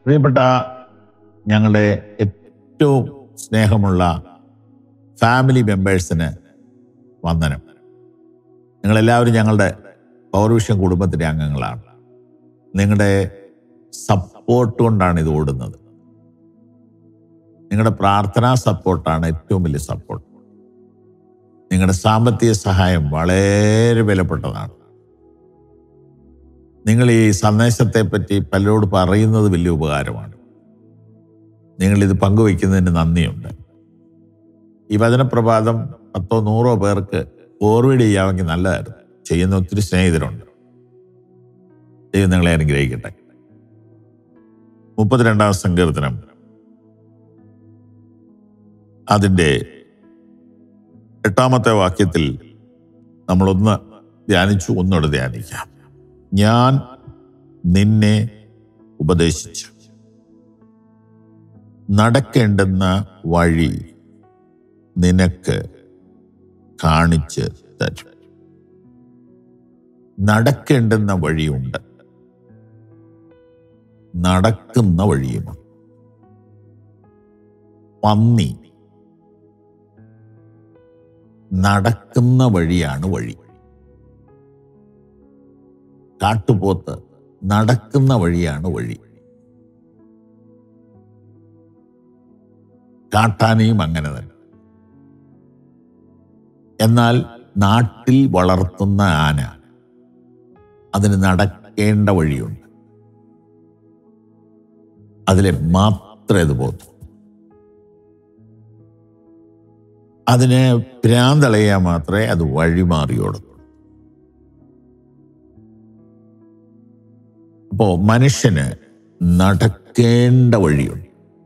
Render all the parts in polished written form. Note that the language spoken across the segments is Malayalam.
പ്രിയപ്പെട്ട ഞങ്ങളുടെ ഏറ്റവും സ്നേഹമുള്ള ഫാമിലി മെമ്പേഴ്സിന് വന്ദനം. നിങ്ങളെല്ലാവരും ഞങ്ങളുടെ പവർവിഷൻ കുടുംബത്തിൻ്റെ അംഗങ്ങളാണ്. നിങ്ങളുടെ സപ്പോർട്ട് കൊണ്ടാണ് ഇത് ഓടുന്നത്. നിങ്ങളുടെ പ്രാർത്ഥനാ സപ്പോർട്ടാണ് ഏറ്റവും വലിയ സപ്പോർട്ട്. നിങ്ങളുടെ സാമ്പത്തിക സഹായം വളരെ വിലപ്പെട്ടതാണ്. നിങ്ങൾ ഈ സന്ദേശത്തെപ്പറ്റി പലരോട് പറയുന്നത് വലിയ ഉപകാരമാണ്. നിങ്ങളിത് പങ്കുവയ്ക്കുന്നതിന് നന്ദിയുണ്ട്. ഈ വചനപ്രഭാതം 10-100 പേർക്ക് ഫോർവേഡ് ചെയ്യാമെങ്കിൽ നല്ലതായിരുന്നു. ചെയ്യുന്ന ഒത്തിരി സ്നേഹിതരുണ്ട്. ദൈവം നിങ്ങളെ അനുഗ്രഹിക്കട്ടെ. 32-ാം സങ്കീർത്തനം അതിൻ്റെ 8-ാമത്തെ വാക്യത്തിൽ നമ്മളൊന്ന് ധ്യാനിച്ചു. ഒന്നുകൂടെ ധ്യാനിക്കാം. ഞാൻ നിന്നെ ഉപദേശിച്ചു, നടക്കേണ്ടുന്ന വഴി നിനക്ക് കാണിച്ച് തരും. നടക്കേണ്ടുന്ന വഴിയുണ്ട്, നടക്കുന്ന വഴിയുമാണ്. പന്നി നടക്കുന്ന വഴിയാണ് വഴി. കാട്ടുപോത്ത് നടക്കുന്ന വഴിയാണ് വഴി. കാട്ടാനയും അങ്ങനെ തന്നെ. എന്നാൽ നാട്ടിൽ വളർത്തുന്ന ആന, അതിന് നടക്കേണ്ട വഴിയുണ്ട്. അതിലെ മാത്രമേ അത് പോകൂ. അതിന് ഭ്രാന്തളയാൽ മാത്രമേ അത് വഴിമാറിയോടുള്ളൂ. അപ്പോ മനുഷ്യന് നടക്കേണ്ട വഴിയുണ്ട്.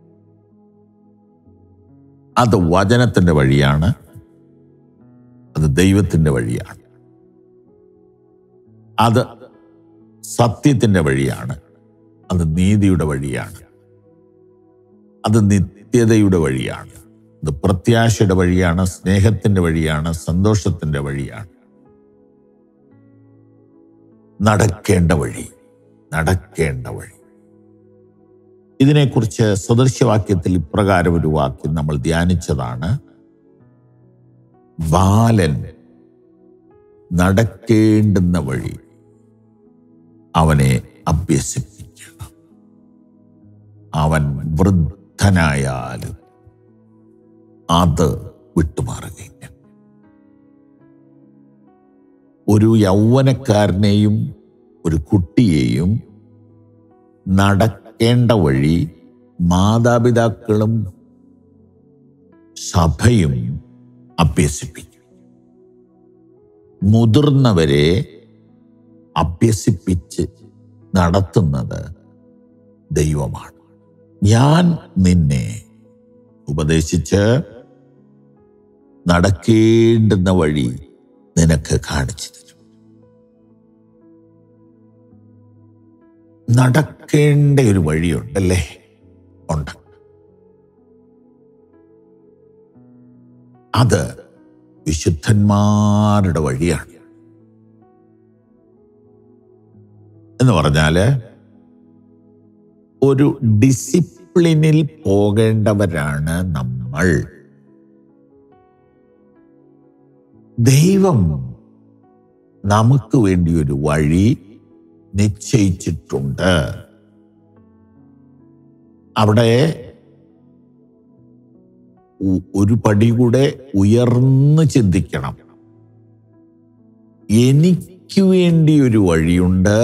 അത് വചനത്തിൻ്റെ വഴിയാണ്, അത് ദൈവത്തിൻ്റെ വഴിയാണ്, അത് സത്യത്തിൻ്റെ വഴിയാണ്, അത് നീതിയുടെ വഴിയാണ്, അത് നിത്യതയുടെ വഴിയാണ്, അത് പ്രത്യാശയുടെ വഴിയാണ്, സ്നേഹത്തിൻ്റെ വഴിയാണ്, സന്തോഷത്തിൻ്റെ വഴിയാണ്. നടക്കേണ്ട വഴി, നടക്കേണ്ട വഴി. ഇതിനെക്കുറിച്ച് സദൃശ്യവാക്യത്തിൽ ഇപ്രകാരം ഒരു വാക്യം നമ്മൾ ധ്യാനിച്ചതാണ്. ബാലൻ നടക്കേണ്ടുന്ന വഴി അവനെ അഭ്യസിപ്പിക്കണം. അവൻ വൃദ്ധനായാലും അത് വിട്ടുമാറുകയില്ല. ഒരു യൗവനക്കാരനെയും ഒരു കുട്ടിയെയും നടക്കേണ്ട വഴി മാതാപിതാക്കളും സഭയും അഭ്യസിപ്പിക്കും. മുതിർന്നവരെ അഭ്യസിപ്പിച്ച് നടത്തുന്നത് ദൈവമാണ്. ഞാൻ നിന്നെ ഉപദേശിച്ച് നടക്കേണ്ടുന്ന വഴി നിനക്ക് കാണിച്ചു തരും. നടക്കേണ്ട ഒരു വഴിയുണ്ടല്ലേ? ഉണ്ട്. അത് വിശുദ്ധന്മാരുടെ വഴിയാണ്. എന്ന് പറഞ്ഞാല് ഒരു ഡിസിപ്ലിനിൽ പോകേണ്ടവരാണ് നമ്മൾ. ദൈവം നമുക്ക് വേണ്ടി ഒരു വഴി നിശ്ചയിച്ചിട്ടുണ്ട്. അവിടെ ഒരു പടി കൂടെ ഉയർന്ന് ചിന്തിക്കണം. എനിക്ക് വേണ്ടി ഒരു വഴിയുണ്ട്,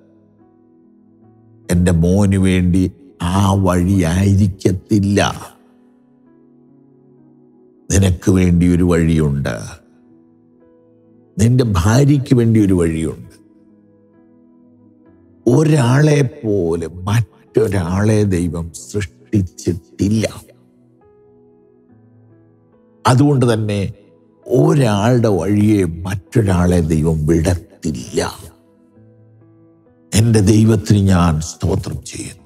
എൻ്റെ മോന് വേണ്ടി ആ വഴിയായിരിക്കത്തില്ല. നിനക്ക് വേണ്ടി ഒരു വഴിയുണ്ട്, നിന്റെ ഭാര്യയ്ക്ക് വേണ്ടി ഒരു വഴിയുണ്ട്. ഒരാളെ പോലെ മറ്റൊരാളെ ദൈവം സൃഷ്ടിച്ചിട്ടില്ല. അതുകൊണ്ട് തന്നെ ഒരാളുടെ വഴിയെ മറ്റൊരാളെ ദൈവം വിടത്തില്ല. എൻ്റെ ദൈവത്തിന് ഞാൻ സ്തോത്രം ചെയ്യുന്നു.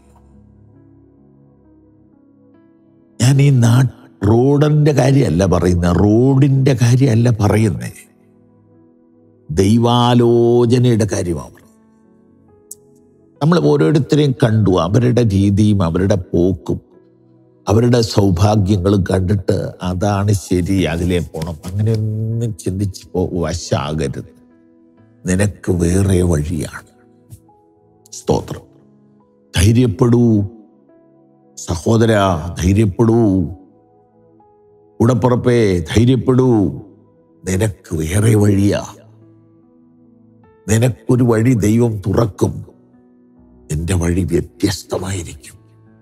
ഞാൻ ഈ റോഡിന്റെ കാര്യമല്ല പറയുന്നത്, റോഡിന്റെ കാര്യമല്ല പറയുന്നേ, ദൈവാലോചനയുടെ കാര്യമാണ്. നമ്മൾ ഓരോരുത്തരെയും കണ്ടു, അവരുടെ രീതിയും അവരുടെ പോക്കും അവരുടെ സൗഭാഗ്യങ്ങളും കണ്ടിട്ട് അതാണ് ശരി, അതിലേ പോണം, അങ്ങനെയൊന്നും ചിന്തിച്ച് വശാകരുത്. നിനക്ക് വേറെ വഴിയാണ്. സ്തോത്രം. ധൈര്യപ്പെടൂ സഹോദര, ധൈര്യപ്പെടൂ ഉടപ്പുറപ്പേ, ധൈര്യപ്പെടൂ. നിനക്ക് വേറെ വഴിയാ. നിനക്കൊരു വഴി ദൈവം തുറക്കും. നിന്റെ വഴി വ്യത്യസ്തമായിരിക്കും.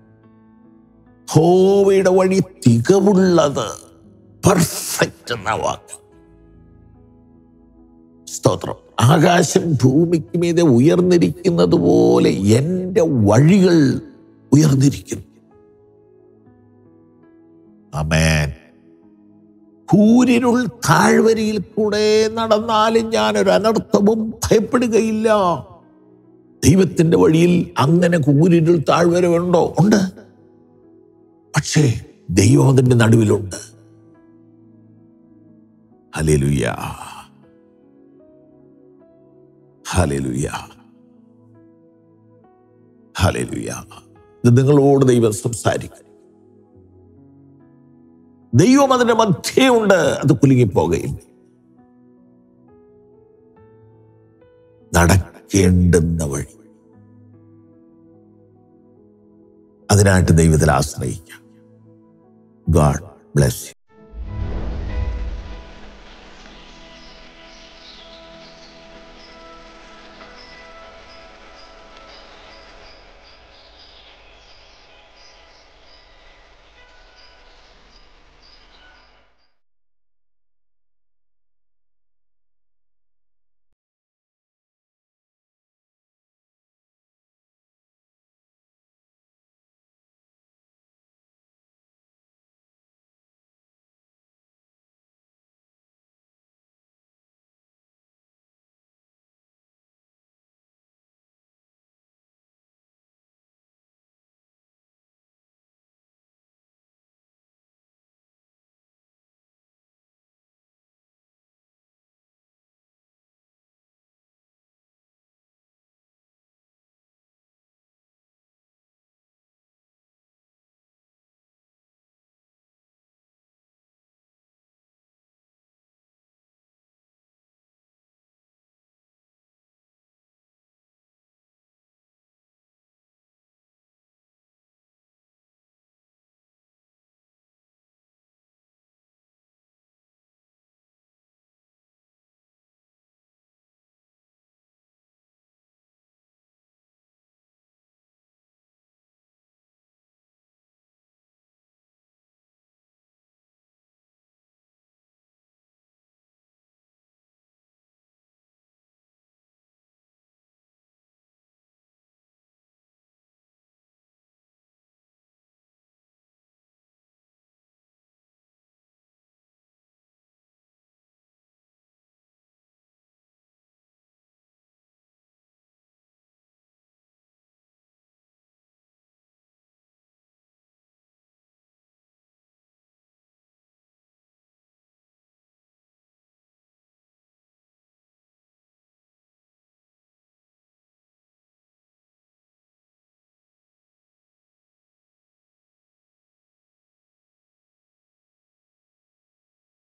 യഹോവയുടെ വഴി തികവുള്ളത്, പെർഫെക്റ്റ് എന്ന വാക്ക്. സ്തോത്രം. ആകാശം ഭൂമിക്ക് മീതെ ഉയർന്നിരിക്കുന്നത് പോലെ എൻ്റെ വഴികൾ ഉയർന്നിരിക്കുന്നു. ആമേൻ. കൂരിരുൾ താഴ്വരയിൽ കൂടെ നടന്നാലും ഞാനൊരു അനർത്ഥവും ഭയപ്പെടുകയില്ല. ദൈവത്തിന്റെ വഴിയിൽ അങ്ങനെ കൂരിരുൾ താഴ്വര ഉണ്ടോ? ഉണ്ട്. പക്ഷേ ദൈവം അതിന്റെ നടുവിലുണ്ട്. Hallelujah, hallelujah, hallelujah. ഇത് നിങ്ങളോട് ദൈവം സംസാരിക്കും. ദൈവം അതിന്റെ മധ്യേ ഉണ്ട്. അത് കുലുങ്ങിപ്പോകയില്ല. നടക്കേണ്ടുന്ന വഴി, അതിനായിട്ട് ദൈവത്തിൽ ആശ്രയിക്കാം. God bless you.